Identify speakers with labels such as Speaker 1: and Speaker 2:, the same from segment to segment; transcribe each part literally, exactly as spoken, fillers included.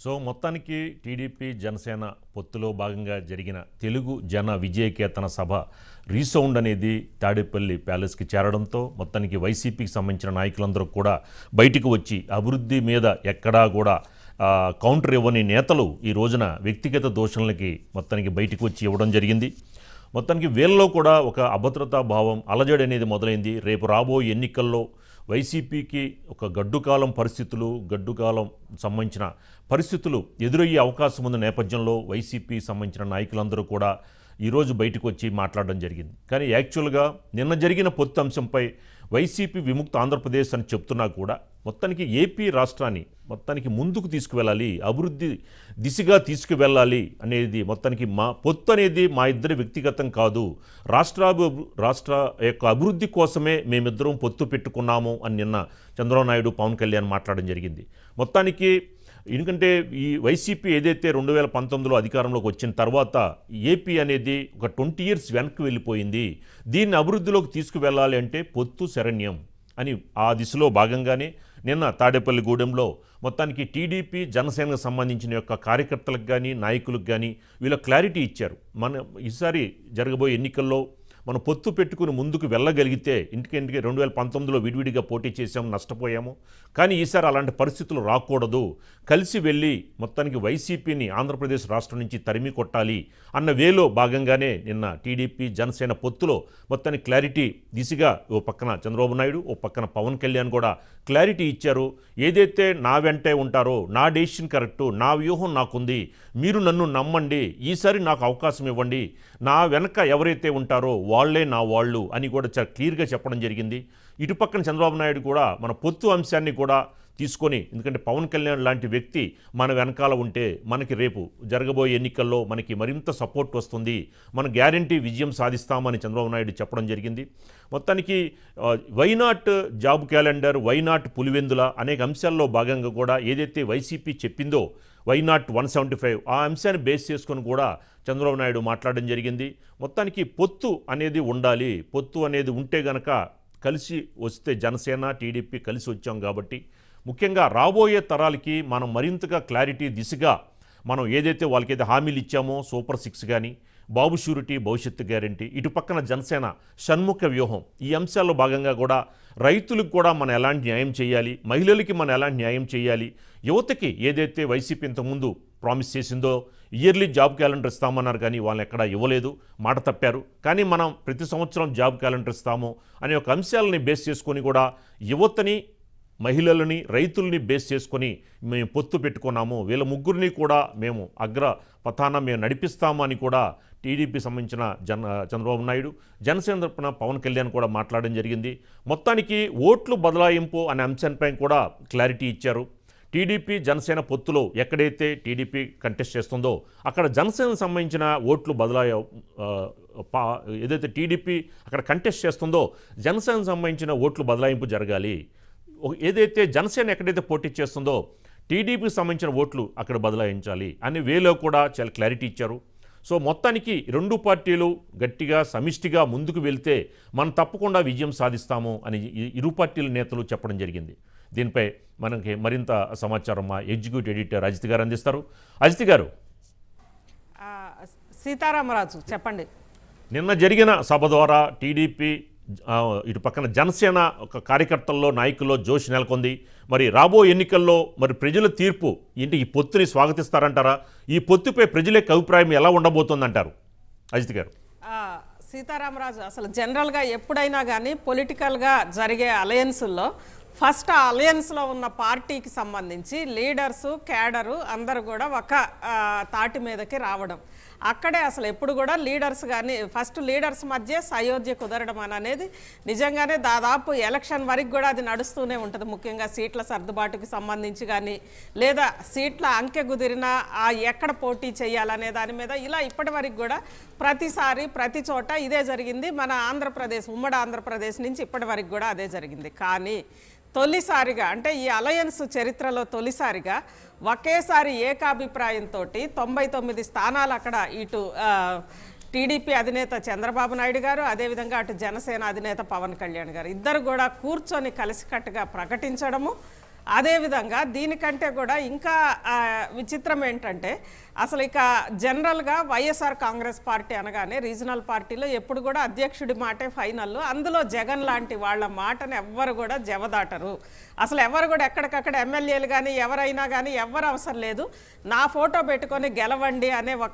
Speaker 1: So మొత్తానికి TDP Janasena పొత్తులో భాగంగా జరిగిన తెలుగు జన విజయకేతన సభ రీసౌండ్ అనేది తాడేపల్లి ప్యాలెస్కి చేరడంతో మొత్తానికి వైసీపీకి సంబంధించిన నాయకులందరూ కూడా బయటికి వచ్చి అభివృద్ధి మీద ఎక్కడా కూడా కౌంటర్ ఇవ్వని నేతలు ఈ రోజున వ్యక్తిగత దోషణలకి మొత్తానికి బయటికి వచ్చి ఇవ్వడం జరిగింది. మొత్తానికి వీళ్ళలో కూడా ఒక అభద్రతా భావం అలజడి అనేది మొదలైంది. రేపు రాబోయే ఎన్నికల్లో వైసీపీకి ఒక గడ్డుకాలం పరిస్థితులు గడ్డుకాలం సంబంధించిన పరిస్థితులు ఎదురయ్యే అవకాశం ఉన్న నేపథ్యంలో వైసీపీ సంబంధించిన నాయకులందరూ కూడా ఈరోజు బయటకు వచ్చి మాట్లాడడం జరిగింది. కానీ యాక్చువల్గా నిన్న జరిగిన పొత్తు అంశంపై వైసీపీ విముక్త ఆంధ్రప్రదేశ్ అని చెప్తున్నా కూడా మొత్తానికి ఏపీ రాష్ట్రాన్ని మొత్తానికి ముందుకు తీసుకువెళ్ళాలి, అభివృద్ధి దిశగా తీసుకువెళ్ళాలి అనేది మొత్తానికి మా పొత్తు అనేది మా ఇద్దరి వ్యక్తిగతం కాదు, రాష్ట్రాభి రాష్ట్ర యొక్క అభివృద్ధి కోసమే మేమిద్దరం పొత్తు పెట్టుకున్నాము అని నిన్న చంద్రబాబు నాయుడు పవన్ కళ్యాణ్ మాట్లాడడం జరిగింది. మొత్తానికి ఎందుకంటే ఈ వైసీపీ ఏదైతే రెండు వేల పంతొమ్మిదిలో అధికారంలోకి వచ్చిన తర్వాత ఏపీ అనేది ఒక ట్వంటీ ఇయర్స్ వెనక్కి వెళ్ళిపోయింది, దీన్ని అభివృద్ధిలోకి తీసుకువెళ్ళాలి అంటే పొత్తు శరణ్యం అని ఆ దిశలో భాగంగానే నిన్న తాడేపల్లిగూడెంలో మొత్తానికి టీడీపీ జనసేనకు సంబంధించిన యొక్క కార్యకర్తలకు కానీ నాయకులకు కానీ వీళ్ళ క్లారిటీ ఇచ్చారు. మన ఈసారి జరగబోయే ఎన్నికల్లో మనం పొత్తు పెట్టుకుని ముందుకు వెళ్ళగలిగితే ఇంటికి రెండు వేల పంతొమ్మిదిలో విడివిడిగా పోటీ చేసాము, నష్టపోయాము, కానీ ఈసారి అలాంటి పరిస్థితులు రాకూడదు, కలిసి వెళ్ళి మొత్తానికి వైసీపీని ఆంధ్రప్రదేశ్ రాష్ట్రం నుంచి తరిమి కొట్టాలి అన్న వేలో భాగంగానే నిన్న టీడీపీ జనసేన పొత్తులో మొత్తానికి క్లారిటీ దిశగా ఓ పక్కన చంద్రబాబు నాయుడు ఓ పక్కన పవన్ కళ్యాణ్ కూడా క్లారిటీ ఇచ్చారు. ఏదైతే నా వెంటే ఉంటారో నా డెసిషన్ కరెక్టు, నా వ్యూహం నాకుంది, మీరు నన్ను నమ్మండి, ఈసారి నాకు అవకాశం ఇవ్వండి, నా వెనక ఎవరైతే ఉంటారో వాళ్లే నా వాళ్ళు అని కూడా చాలా క్లియర్గా చెప్పడం జరిగింది. ఇటు పక్కన చంద్రబాబు నాయుడు కూడా మన పొత్తు అంశాన్ని కూడా తీసుకొని, ఎందుకంటే పవన్ కళ్యాణ్ లాంటి వ్యక్తి మన వెనకాల ఉంటే మనకి రేపు జరగబోయే ఎన్నికల్లో మనకి మరింత సపోర్ట్ వస్తుంది, మన గ్యారంటీ విజయం సాధిస్తామని చంద్రబాబు నాయుడు చెప్పడం జరిగింది. మొత్తానికి why not job calendar, why not Pulivendula అనేక అంశాల్లో భాగంగా కూడా ఏదైతే వైసీపీ చెప్పిందో వైనాట్ వన్ సెవెంటీ ఫైవ్ ఆ అంశాన్ని బేస్ చేసుకొని కూడా చంద్రబాబు నాయుడు మాట్లాడడం జరిగింది. మొత్తానికి పొత్తు అనేది ఉండాలి, పొత్తు అనేది ఉంటే గనక కలిసి వస్తే జనసేన టీడీపీ కలిసి వచ్చాం కాబట్టి ముఖ్యంగా రాబోయే తరాలకి మనం మరింతగా క్లారిటీ దిశగా మనం ఏదైతే వాళ్ళకైతే హామీలు ఇచ్చామో సూపర్ సిక్స్ కానీ బాబు షూరిటీ భవిష్యత్తు గ్యారంటీ, ఇటు పక్కన జనసేన షణ్ముఖ వ్యూహం, ఈ అంశాల్లో భాగంగా కూడా రైతులకు కూడా మనం ఎలాంటి న్యాయం చేయాలి, మహిళలకి మనం ఎలాంటి న్యాయం చేయాలి, యువతకి ఏదైతే వైసీపీ ఇంతకుముందు ప్రామిస్ చేసిందో ఇయర్లీ జాబ్ క్యాలెండర్ ఇస్తామన్నారు కానీ వాళ్ళని ఎక్కడా ఇవ్వలేదు, మాట తప్పారు. కానీ మనం ప్రతి సంవత్సరం జాబ్ క్యాలెండర్ ఇస్తాము అనే ఒక అంశాలని బేస్ చేసుకొని కూడా యువతని మహిళలని రైతుల్ని బేస్ చేసుకొని మేము పొత్తు పెట్టుకున్నాము, వీళ్ళ ముగ్గురిని కూడా మేము అగ్ర పథాన మేము నడిపిస్తాము అని కూడా టీడీపీ సంబంధించిన జన చంద్రబాబు నాయుడు జనసేన తరపున పవన్ కళ్యాణ్ కూడా మాట్లాడడం జరిగింది. మొత్తానికి ఓట్లు బదలాయింపు అనే అంశంపై కూడా క్లారిటీ ఇచ్చారు. టీడీపీ జనసేన పొత్తులో ఎక్కడైతే టీడీపీ కంటెస్ట్ చేస్తుందో అక్కడ జనసేనకు సంబంధించిన ఓట్లు బదలాయ ఏదైతే టీడీపీ అక్కడ కంటెస్ట్ చేస్తుందో జనసేనకు సంబంధించిన ఓట్లు బదలాయింపు జరగాలి, ఏదైతే జనసేన ఎక్కడైతే పోటీ చేస్తుందో టీడీపీకి సంబంధించిన ఓట్లు అక్కడ బదలాయించాలి అనే వేలో కూడా చాలా క్లారిటీ ఇచ్చారు. సో మొత్తానికి రెండు పార్టీలు గట్టిగా సమిష్టిగా ముందుకు వెళ్తే మనం తప్పకుండా విజయం సాధిస్తాము అని ఇరు పార్టీల నేతలు చెప్పడం జరిగింది. దీనిపై మనకి మరింత సమాచారం మా ఎగ్జిక్యూటివ్ ఎడిటర్ అజిత్ గారు అందిస్తారు. అజిత్ గారు,
Speaker 2: సీతారామరాజు చెప్పండి.
Speaker 1: నిన్న జరిగిన సభ ద్వారా టీడీపీ ఇటు పక్కన జనసేన ఒక కార్యకర్తల్లో నాయకుల్లో జోష్ నెలకొంది. మరి రాబో ఎన్నికల్లో మరి ప్రజల తీర్పు ఏంటి, ఈ పొత్తుని స్వాగతిస్తారంటారా, ఈ పొత్తుపై ప్రజల యొక్క అభిప్రాయం ఎలా ఉండబోతుందంటారు అజిత్ గారు?
Speaker 2: సీతారామరాజు, అసలు జనరల్గా ఎప్పుడైనా కానీ పొలిటికల్గా జరిగే అలయన్సుల్లో ఫస్ట్ ఆ అలయన్స్లో ఉన్న పార్టీకి సంబంధించి లీడర్సు క్యాడరు అందరూ కూడా ఒక తాటి మీదకి రావడం, అక్కడే అసలు ఎప్పుడు కూడా లీడర్స్ కానీ ఫస్ట్ లీడర్స్ మధ్య సయోధ్య కుదరడం అనేది నిజంగానే దాదాపు ఎలక్షన్ వరకు కూడా అది నడుస్తూనే ఉంటుంది. ముఖ్యంగా సీట్ల సర్దుబాటుకి సంబంధించి కానీ లేదా సీట్ల అంకె కుదిరిన ఎక్కడ పోటీ చేయాలనే దాని మీద ఇలా ఇప్పటి వరకు కూడా ప్రతిసారి ప్రతి చోట ఇదే జరిగింది. మన ఆంధ్రప్రదేశ్ ఉమ్మడి ఆంధ్రప్రదేశ్ నుంచి ఇప్పటి వరకు కూడా అదే జరిగింది. కానీ తొలిసారిగా అంటే ఈ అలయన్స్ చరిత్రలో తొలిసారిగా ఒకేసారి ఏకాభిప్రాయంతో తొంభై తొమ్మిది స్థానాలు అక్కడ ఇటు టీడీపీ అధినేత చంద్రబాబు నాయుడు గారు అదేవిధంగా అటు జనసేన అధినేత పవన్ కళ్యాణ్ గారు ఇద్దరు కూడా కూర్చొని కలిసికట్టుగా ప్రకటించడము, అదేవిధంగా దీనికంటే కూడా ఇంకా విచిత్రం ఏంటంటే అసలు ఇక జనరల్గా వైఎస్ఆర్ కాంగ్రెస్ పార్టీ అనగానే రీజనల్ పార్టీలో ఎప్పుడు కూడా అధ్యక్షుడి మాటే ఫైనల్. అందులో జగన్ లాంటి వాళ్ళ మాటను ఎవ్వరు కూడా జవదాటరు. అసలు ఎవరు కూడా ఎక్కడికక్కడ ఎమ్మెల్యేలు కానీ ఎవరైనా కానీ ఎవ్వరు అవసరం లేదు, నా ఫోటో పెట్టుకొని గెలవండి అనే ఒక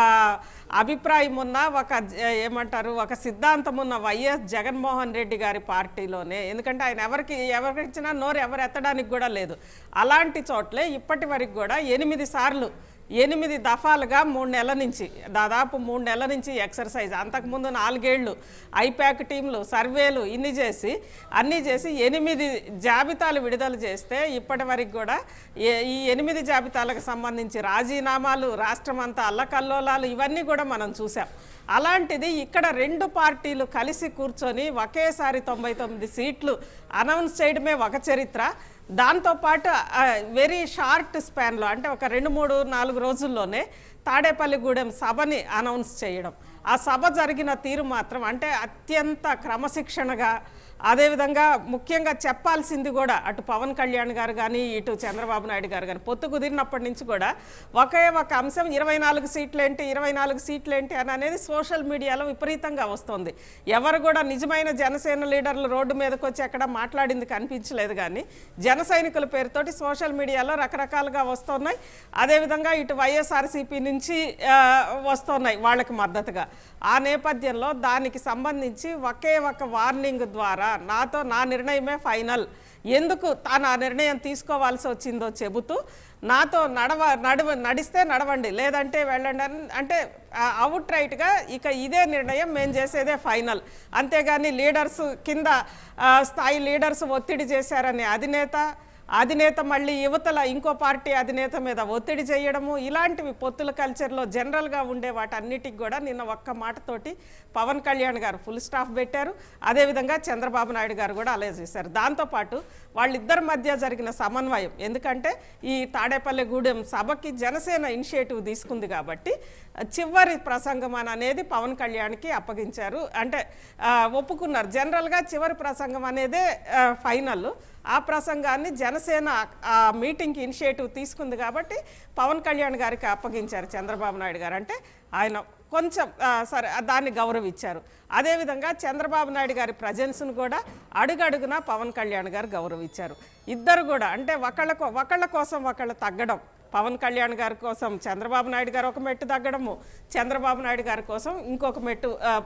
Speaker 2: అభిప్రాయం ఉన్న ఒక ఏమంటారు ఒక సిద్ధాంతం ఉన్న వైఎస్ జగన్మోహన్ రెడ్డి గారి పార్టీలోనే. ఎందుకంటే ఆయన ఎవరికి ఎవరికి ఇచ్చినా నోరు ఎవరు ఎత్తడానికి కూడా లేదు. అలాంటి చోట్లే ఇప్పటి వరకు కూడా ఎనిమిది సార్లు ఎనిమిది దఫాలుగా మూడు నెలల నుంచి దాదాపు మూడు నెలల నుంచి ఎక్సర్సైజ్, అంతకుముందు నాలుగేళ్లు ఐప్యాక్ టీంలు సర్వేలు ఇన్ని చేసి అన్నీ చేసి ఎనిమిది జాబితాలు విడుదల చేస్తే ఇప్పటి వరకు కూడా ఈ ఎనిమిది జాబితాలకు సంబంధించి రాజీనామాలు, రాష్ట్రం అంతా అల్లకల్లోలాలు ఇవన్నీ కూడా మనం చూసాం. అలాంటిది ఇక్కడ రెండు పార్టీలు కలిసి కూర్చొని ఒకేసారి తొంభై తొమ్మిది సీట్లు అనౌన్స్ చేయడమే ఒక చరిత్ర. దాంతోపాటు వెరీ షార్ట్ స్పాన్లో అంటే ఒక రెండు మూడు నాలుగు రోజుల్లోనే తాడేపల్లిగూడెం సభని అనౌన్స్ చేయడం, ఆ సభ జరిగిన తీరు మాత్రం అంటే అత్యంత క్రమశిక్షణగా, అదేవిధంగా ముఖ్యంగా చెప్పాల్సింది కూడా అటు పవన్ కళ్యాణ్ గారు కానీ ఇటు చంద్రబాబు నాయుడు గారు కానీ పొత్తు కుదిరినప్పటి నుంచి కూడా ఒకే ఒక అంశం ఇరవై నాలుగు సీట్లేంటి ఇరవై నాలుగు సీట్లేంటి అని అనేది సోషల్ మీడియాలో విపరీతంగా వస్తుంది. ఎవరు కూడా నిజమైన జనసేన లీడర్లు రోడ్డు మీదకి వచ్చి ఎక్కడ మాట్లాడింది కనిపించలేదు, కానీ జన సైనికుల పేరుతోటి సోషల్ మీడియాలో రకరకాలుగా వస్తున్నాయి. అదేవిధంగా ఇటు వైఎస్ఆర్సీపీ నుంచి వస్తున్నాయి వాళ్ళకి మద్దతుగా. ఆ నేపథ్యంలో దానికి సంబంధించి ఒకే ఒక వార్నింగ్ ద్వారా నాతో నా నిర్ణయమే ఫైనల్, ఎందుకు తాను ఆ నిర్ణయం తీసుకోవాల్సి వచ్చిందో చెబుతూ నాతో నడవ నడవ నడిస్తే నడవండి లేదంటే వెళ్ళండి అంటే అవుట్ రైట్గా ఇక ఇదే నిర్ణయం మేము చేసేదే ఫైనల్. అంతేగాని లీడర్స్ కింద స్థాయి లీడర్స్ ఒత్తిడి చేశారని అధినేత అధినేత మళ్ళీ యువతల ఇంకో పార్టీ అధినేత మీద ఒత్తిడి చేయడము, ఇలాంటివి పొత్తుల కల్చర్లో జనరల్గా ఉండే వాటన్నిటికి కూడా నిన్న ఒక్క మాటతోటి పవన్ కళ్యాణ్ గారు ఫుల్ స్టాప్ పెట్టారు. అదేవిధంగా చంద్రబాబు నాయుడు గారు కూడా అలా చేశారు. దాంతోపాటు వాళ్ళిద్దరి మధ్య జరిగిన సమన్వయం, ఎందుకంటే ఈ తాడేపల్లిగూడెం సభకి జనసేన ఇనిషియేటివ్ తీసుకుంది కాబట్టి చివరి ప్రసంగం అనేది పవన్ కళ్యాణ్కి అప్పగించారు, అంటే ఒప్పుకున్నారు. జనరల్గా చివరి ప్రసంగం అనేదే ఫైనల్. ఆ ప్రసంగాన్ని జనసేన ఆ మీటింగ్కి ఇనిషియేటివ్ తీసుకుంది కాబట్టి పవన్ కళ్యాణ్ గారికి అప్పగించారు చంద్రబాబు నాయుడు గారు. అంటే ఆయన కొంచెం సరే దాన్ని గౌరవించారు. అదేవిధంగా చంద్రబాబు నాయుడు గారి ప్రజెన్స్ను కూడా అడుగడుగునా పవన్ కళ్యాణ్ గారు గౌరవించారు. ఇద్దరు కూడా అంటే ఒకళ్ళ ఒకళ్ళ కోసం ఒకళ్ళు తగ్గడం, పవన్ కళ్యాణ్ గారి కోసం చంద్రబాబు నాయుడు గారు ఒక మెట్టు తగ్గడము, చంద్రబాబు నాయుడు గారి కోసం ఇంకొక మెట్టు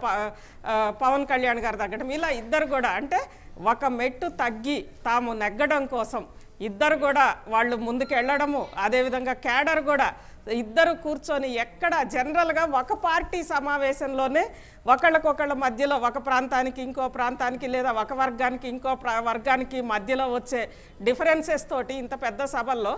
Speaker 2: పవన్ కళ్యాణ్ గారు తగ్గడం, ఇలా ఇద్దరు కూడా అంటే ఒక మెట్టు తగ్గి తాము నెగ్గడం కోసం ఇద్దరు కూడా వాళ్ళు ముందుకు వెళ్ళడము. అదేవిధంగా క్యాడర్ కూడా ఇద్దరు కూర్చొని ఎక్కడ జనరల్గా ఒక పార్టీ సమావేశంలోనే ఒకళ్ళకొకళ్ళ మధ్యలో ఒక ప్రాంతానికి ఇంకో ప్రాంతానికి లేదా ఒక వర్గానికి ఇంకో వర్గానికి మధ్యలో వచ్చే డిఫరెన్సెస్ తోటి ఇంత పెద్ద సభల్లో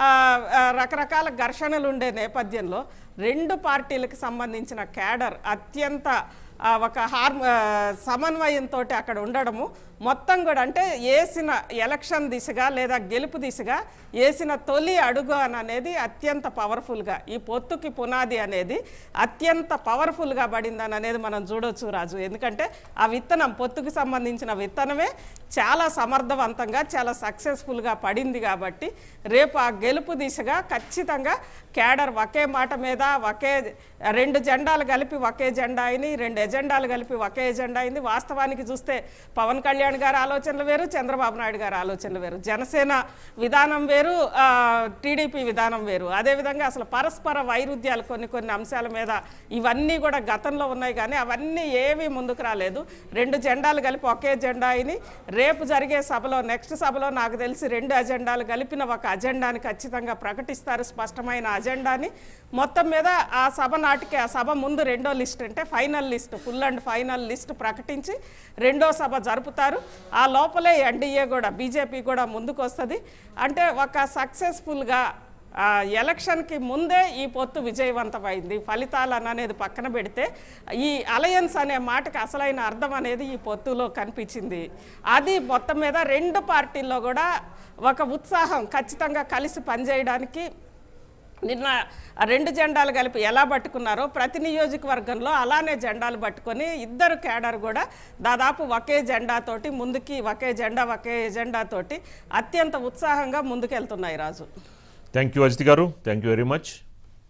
Speaker 2: రకరకాల ఘర్షణలు ఉండే నేపథ్యంలో రెండు పార్టీలకు సంబంధించిన క్యాడర్ అత్యంత ఒక హార్ సమన్వయంతో అక్కడ ఉండడము మొత్తం కూడా అంటే వేసిన ఎలక్షన్ దిశగా లేదా గెలుపు దిశగా వేసిన తొలి అడుగు అని అనేది అత్యంత పవర్ఫుల్గా ఈ పొత్తుకి పునాది అనేది అత్యంత పవర్ఫుల్గా పడిందని అనేది మనం చూడొచ్చు రాజు. ఎందుకంటే ఆ విత్తనం పొత్తుకు సంబంధించిన విత్తనమే చాలా సమర్థవంతంగా చాలా సక్సెస్ఫుల్గా పడింది కాబట్టి రేపు ఆ గెలుపు దిశగా ఖచ్చితంగా క్యాడర్ ఒకే మాట మీద ఒకే రెండు జెండాలు కలిపి ఒకే జెండా అయినాయి, రెండు ఎజెండాలు కలిపి ఒకే ఎజెండా అయింది. వాస్తవానికి చూస్తే పవన్ కళ్యాణ్ గారి ఆలోచనలు వేరు, చంద్రబాబు నాయుడు గారి ఆలోచనలు వేరు, జనసేన విధానం వేరు, టీడీపీ విధానం వేరు. అదేవిధంగా అసలు పరస్పర వైరుధ్యాలు కొన్ని కొన్ని అంశాల మీద ఇవన్నీ కూడా గతంలో ఉన్నాయి, కానీ అవన్నీ ఏమీ ముందుకు రాలేదు. రెండు జెండాలు కలిపి ఒకే జెండా అయినాయి. రేపు జరిగే సభలో నెక్స్ట్ సభలో నాకు తెలిసి రెండు అజెండాలు కలిపిన ఒక అజెండాని ఖచ్చితంగా ప్రకటిస్తారు, స్పష్టమైన అజెండాని. మొత్తం మీద ఆ సభ నాటికి ఆ సభ ముందు రెండో లిస్ట్ అంటే final list full and final list ప్రకటించి రెండో సభ జరుపుతారు. ఆ లోపలే ఎన్డీఏ కూడా బీజేపీ కూడా ముందుకు వస్తుంది. అంటే ఒక సక్సెస్ఫుల్గా ఎలక్షన్కి ముందే ఈ పొత్తు విజయవంతమైంది. ఫలితాలు అనేది పక్కన పెడితే ఈ అలయన్స్ అనే మాటకి అసలైన అర్థం అనేది ఈ పొత్తులో కనిపించింది. అది మొత్తం మీద రెండు పార్టీల్లో కూడా ఒక ఉత్సాహం, ఖచ్చితంగా కలిసి పనిచేయడానికి నిన్న ఆ రెండు జెండాలు కలిపి ఎలా పట్టుకున్నారో ప్రతి నియోజకవర్గంలో అలానే జెండాలు పట్టుకొని ఇద్దరు కేడర్ కూడా దాదాపు ఒకే జెండాతోటి ముందుకి ఒకే జెండా ఒకే ఎజెండాతోటి అత్యంత ఉత్సాహంగా ముందుకెళ్తున్నాయి రాజు.
Speaker 1: థ్యాంక్ యూ అజిత్ గారు, థ్యాంక్ యూ వెరీ మచ్.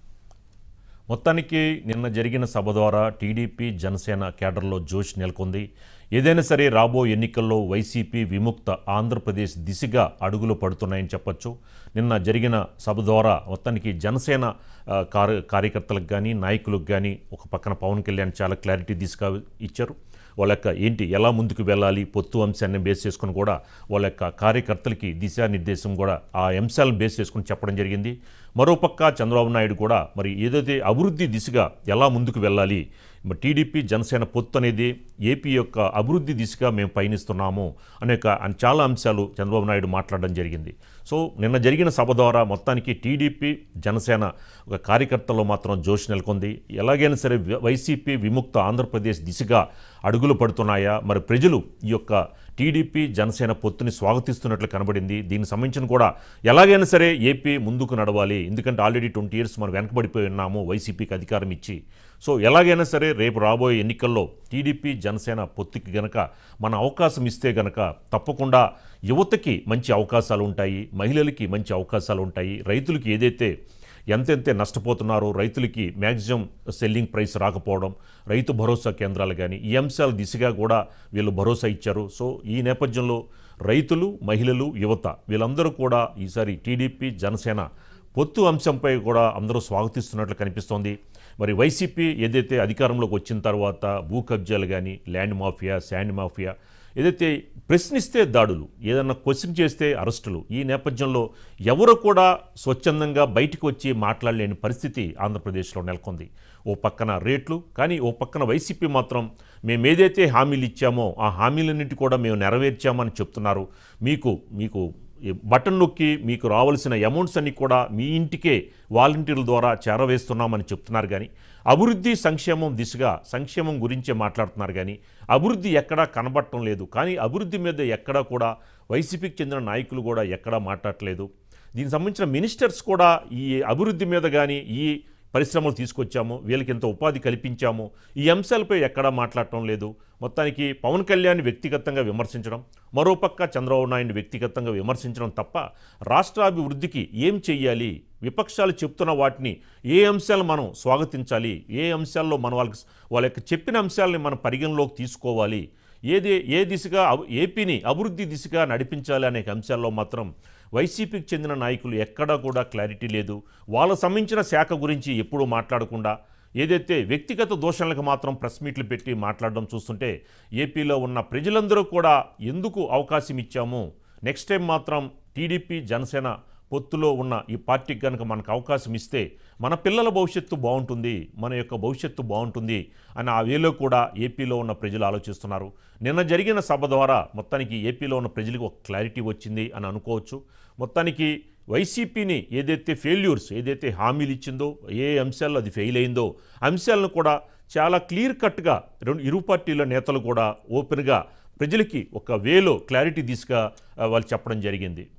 Speaker 1: మొత్తానికి నిన్న జరిగిన సభ ద్వారా టీడీపీ జనసేన కేడర్లో జోష్ నెలకొంది. ఏదైనా సరే రాబో ఎన్నికల్లో వైసీపీ విముక్త ఆంధ్రప్రదేశ్ దిశగా అడుగులు పడుతున్నాయని చెప్పొచ్చు. నిన్న జరిగిన సభ ద్వారా మొత్తానికి జనసేన కార్యకర్తలకు కానీ నాయకులకు కానీ ఒక పక్కన పవన్ కళ్యాణ్ చాలా క్లారిటీ దిశగా ఇచ్చారు. వాళ్ళ యొక్క ఏంటి ఎలా ముందుకు వెళ్ళాలి పొత్తు అంశాన్ని బేస్ చేసుకుని కూడా వాళ్ళ యొక్క కార్యకర్తలకి దిశానిర్దేశం కూడా ఆ అంశాలను బేస్ చేసుకుని చెప్పడం జరిగింది. మరోపక్క చంద్రబాబు నాయుడు కూడా మరి ఏదైతే అభివృద్ధి దిశగా ఎలా ముందుకు వెళ్ళాలి, టీడీపీ జనసేన పొత్తు అనేది ఏపీ యొక్క అభివృద్ధి దిశగా మేము పయనిస్తున్నాము అనేక చాలా అంశాలు చంద్రబాబు నాయుడు మాట్లాడడం జరిగింది. సో నిన్న జరిగిన సభ ద్వారా మొత్తానికి టీడీపీ జనసేన ఒక కార్యకర్తల్లో మాత్రం జోష్ నెలకొంది. ఎలాగైనా సరే వైసీపీ విముక్త ఆంధ్రప్రదేశ్ దిశగా అడుగులు పడుతున్నాయా, మరి ప్రజలు ఈ యొక్క టీడీపీ జనసేన పొత్తుని స్వాగతిస్తున్నట్లు కనబడింది. దీనికి సంబంధించిన కూడా ఎలాగైనా సరే ఏపీ ముందుకు నడవాలి, ఎందుకంటే ఆల్రెడీ ట్వంటీ ఇయర్స్ మనం వెనకబడిపోయి ఉన్నాము వైసీపీకి అధికారం ఇచ్చి. సో ఎలాగైనా సరే రేపు రాబోయే ఎన్నికల్లో టీడీపీ జనసేన పొత్తుకి గనక మన అవకాశం ఇస్తే గనక తప్పకుండా యువతకి మంచి అవకాశాలు ఉంటాయి, మహిళలకి మంచి అవకాశాలు ఉంటాయి, రైతులకి ఏదైతే ఎంతెంతే నష్టపోతున్నారో రైతులకి మ్యాక్సిమం సెల్లింగ్ ప్రైస్ రాకపోవడం, రైతు భరోసా కేంద్రాలు కానీ ఈ అంశాల దిశగా కూడా వీళ్ళు భరోసా ఇచ్చారు. సో ఈ నేపథ్యంలో రైతులు, మహిళలు, యువత వీళ్ళందరూ కూడా ఈసారి టీడీపీ జనసేన పొత్తు అంశంపై కూడా అందరూ స్వాగతిస్తున్నట్లు కనిపిస్తోంది. మరి వైసీపీ ఏదైతే అధికారంలోకి వచ్చిన తర్వాత భూ కబ్జాలు కానీ, ల్యాండ్ మాఫియా, శాండ్ మాఫియా, ఏదైతే ప్రశ్నిస్తే దాడులు, ఏదన్నా క్వశ్చన్ చేస్తే అరెస్టులు, ఈ నేపథ్యంలో ఎవరు కూడా స్వచ్ఛందంగా బయటకు వచ్చి మాట్లాడలేని పరిస్థితి ఆంధ్రప్రదేశ్లో నెలకొంది. ఓ పక్కన రేట్లు, కానీ ఓ పక్కన వైసీపీ మాత్రం మేము ఏదైతే హామీలు ఇచ్చామో ఆ హామీలన్నింటి కూడా మేము నెరవేర్చామని చెప్తున్నారు. మీకు మీకు బటన్ నొక్కి మీకు రావాల్సిన అమౌంట్స్ అన్ని కూడా మీ ఇంటికే వాలంటీర్ల ద్వారా చేరవేస్తున్నామని చెప్తున్నారు. కానీ అభివృద్ధి సంక్షేమం దిశగా సంక్షేమం గురించే మాట్లాడుతున్నారు, కానీ అభివృద్ధి ఎక్కడా కనబడటం లేదు. కానీ అభివృద్ధి మీద ఎక్కడా కూడా వైసీపీకి చెందిన నాయకులు కూడా ఎక్కడా మాట్లాడట్లేదు. దీనికి సంబంధించిన మినిస్టర్స్ కూడా ఈ అభివృద్ధి మీద కానీ, ఈ పరిశ్రమలు తీసుకొచ్చాము, వీళ్ళకి ఎంత ఉపాధి కల్పించాము, ఈ అంశాలపై ఎక్కడా మాట్లాడటం లేదు. మొత్తానికి పవన్ కళ్యాణ్ వ్యక్తిగతంగా విమర్శించడం, మరోపక్క చంద్రబాబు నాయుడు వ్యక్తిగతంగా విమర్శించడం తప్ప రాష్ట్రాభివృద్ధికి ఏం చెయ్యాలి, విపక్షాలు చెప్తున్న వాటిని ఏ అంశాలు మనం స్వాగతించాలి, ఏ అంశాల్లో మన వాళ్ళకి వాళ్ళ యొక్క చెప్పిన అంశాలని మనం పరిగణలోకి తీసుకోవాలి, ఏది ఏ దిశగా ఏపీని అభివృద్ధి దిశగా నడిపించాలి అనే అంశాల్లో మాత్రం వైసీపీకి చెందిన నాయకులు ఎక్కడా కూడా క్లారిటీ లేదు. వాళ్ళ సంబంధించిన శాఖ గురించి ఎప్పుడూ మాట్లాడకుండా ఏదైతే వ్యక్తిగత దోషాలకు మాత్రం ప్రెస్ మీట్లు పెట్టి మాట్లాడడం చూస్తుంటే ఏపీలో ఉన్న ప్రజలందరూ కూడా ఎందుకు అవకాశం ఇచ్చాము, నెక్స్ట్ టైం మాత్రం టీడీపీ జనసేన పొత్తులో ఉన్న ఈ పార్టీకి కనుక మనకు అవకాశం ఇస్తే మన పిల్లల భవిష్యత్తు బాగుంటుంది, మన యొక్క భవిష్యత్తు బాగుంటుంది అని ఆ వేలో కూడా ఏపీలో ఉన్న ప్రజలు ఆలోచిస్తున్నారు. నిన్న జరిగిన సభ ద్వారా మొత్తానికి ఏపీలో ఉన్న ప్రజలకు ఒక క్లారిటీ వచ్చింది అని అనుకోవచ్చు. మొత్తానికి వైసీపీని ఏదైతే ఫెయిల్యూర్స్, ఏదైతే హామీలు ఇచ్చిందో, ఏ అంశాల్లో అది ఫెయిల్ అయిందో అంశాలను కూడా చాలా క్లియర్ కట్గా రెండు ఇరు పార్టీల నేతలు కూడా ఓపెన్గా ప్రజలకి ఒక వేలో క్లారిటీ దిశగా వాళ్ళు చెప్పడం జరిగింది.